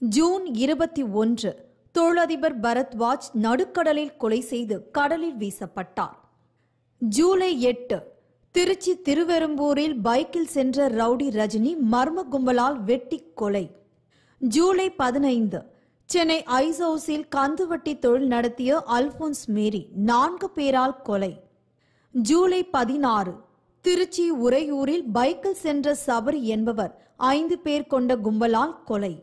June 21 தொழிலதிபர் பரத்வாஜ் நடுக்கடலில் கொலை செய்து கடலில் வீசப்பட்டார். ஜூலை 8 திருச்சி திருவெரும்பூரில் பைக்கில் சென்ற ரவுடி ரஜினி மர்ம கும்பலால் வெட்டி கொலை. ஜூலை 15 சென்னை ஐஸ் ஹவுஸில் கந்துவட்டி தொழில் நடத்திய அல்போன்ஸ் மேரி 4 பேரால் கொலை. ஜூலை 16 திருச்சி உறையூரில் பைக்கில் சென்ற சபரி என்பவர் 5 பேர் கொண்ட கும்பலால் கொலை.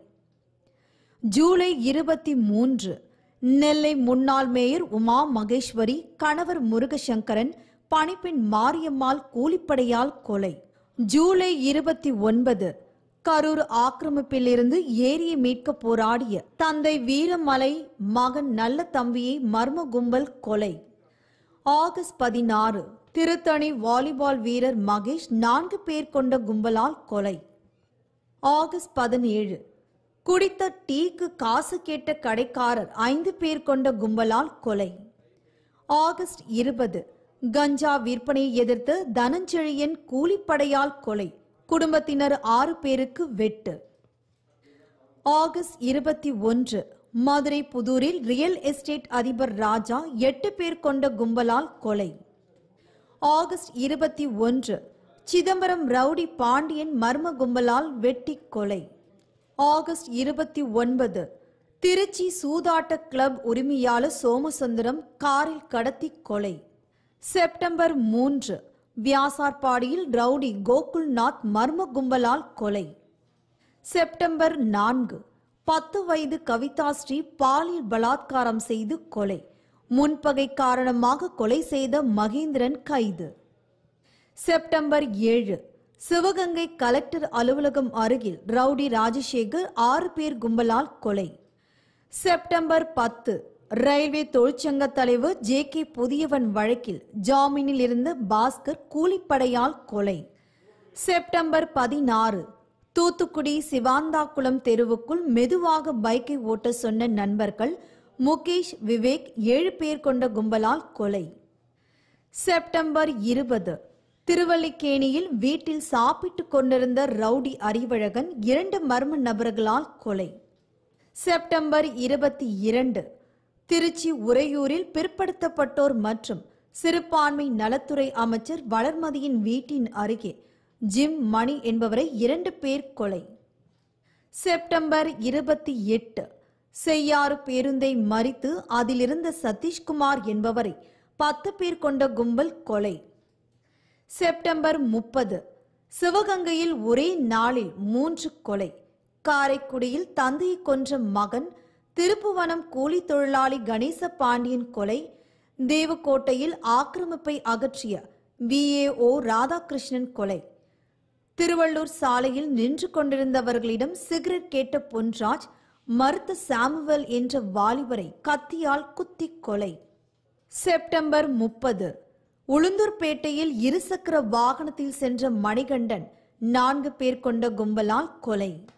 ஜூலை 23 நெல்லை முன்னாள் மேயர் உமா மகேஸ்வரி கணவர் முருகசங்கரன் பணிப்பெண் மாரியம்மாள் கூலிப்படையால் கொலை. ஜூலை 29 கரூர் ஆக்கிரமிப்பிலிருந்து ஏரியை மீட்க போராடிய தந்தை வீரமலை மகன் நல்ல தம்பியை மர்ம கும்பல் கொலை. ஆகஸ்ட் 16 திருத்தணி வாலிபால் வீரர் மகேஷ் 4 பேர் கொண்ட கும்பலால் கொலை. ஆகஸ்ட் 17 குடித்த டீக்கு காசு கேட்ட கடைக்காரர் 5 பேர் கொண்ட கும்பலால் கொலை. ஆகஸ்ட் 20 கஞ்சா விற்பனையை எதிர்த்து தனஞ்செழியன் கூலிப்படையால் கொலை. குடும்பத்தினர் 6 பேருக்கு வெட்டு. ஆகஸ்ட் 21 மதுரை புதூரில் ரியல் எஸ்டேட் அதிபர் ராஜா 8 பேர் கொண்ட கும்பலால் கொலை. ஆகஸ்ட் 21 சிதம்பரம் ரவுடி பாண்டியன் மர்ம கும்பலால் வெட்டி கொலை. ஆகஸ்ட் 29 திருச்சி சூதாட்ட கிளப் உரிமையாளர் சோமசுந்தரம் காரில் கடத்தி கொலை. செப்டம்பர் 3 வியாசார்பாடியில் ரவுடி கோகுல்நாத் மர்ம கும்பலால் கொலை. செப்டம்பர் 4 10 வயது கவிதாஸ்ரீ பாலியல் பலாத்காரம் செய்து கொலை. முன்பகை காரணமாக கொலை செய்த மகேந்திரன் கைது. செப்டம்பர் 7 சிவகங்கை கலெக்டர் அலுவலகம் அருகில் ரவுடி ராஜசேகர் 6 பேர் கும்பலால் கொலை. செப்டம்பர் 10 ரயில்வே தொழிற்சங்க தலைவர் ஜே.கே. புதியவன் வழக்கில் ஜாமீனில் இருந்த பாஸ்கர் கூலிப்படையால் கொலை. செப்டம்பர் 16 தூத்துக்குடி சிவாந்தாக்குளம் தெருவுக்குள் மெதுவாக பைக்கை ஓட்ட சொன்ன நண்பர்கள் முகேஷ் விவேக் 7 பேர் கொண்ட கும்பலால் கொலை. செப்டம்பர் 20 திருவல்லிக்கேணியில் வீட்டில் சாப்பிட்டுக் கொண்டிருந்த ரவுடி அறிவழகன் 2 மர்ம நபர்களால் கொலை. செப்டம்பர் 22 திருச்சி உறையூரில் பிற்படுத்தப்பட்டோர் மற்றும் சிறுபான்மை நலத்துறை அமைச்சர் வளர்மதியின் வீட்டின் அருகே ஜிம் மணி என்பவரை 2 பேர் கொலை. செப்டம்பர் 28 செய்யாறு பேருந்தை மறித்து அதிலிருந்த சதீஷ்குமார் என்பவரை 10 பேர் கொண்ட கும்பல் கொலை. செப்டம்பர் 30 சிவகங்கையில் ஒரே நாளில் 3 கொலை. காரைக்குடியில் தந்தையை கொன்ற மகன், திருப்புவனம் கூலி தொழிலாளி கணேச பாண்டியன் கொலை. தேவக்கோட்டையில் ஆக்கிரமிப்பை அகற்றிய VAO ராதாகிருஷ்ணன் கொலை. திருவள்ளூர் சாலையில் நின்று கொண்டிருந்தவர்களிடம் சிகரெட் கேட்ட பொன்ராஜ் மறுத்த சாமுவேல் என்ற வாலிபரை கத்தியால் குத்தி கொலை. செப்டம்பர் 30 உளுந்தூர்பேட்டையில் இருசக்கர வாகனத்தில் சென்ற மணிகண்டன் 4 பேர் கொண்ட கும்பலால் கொலை.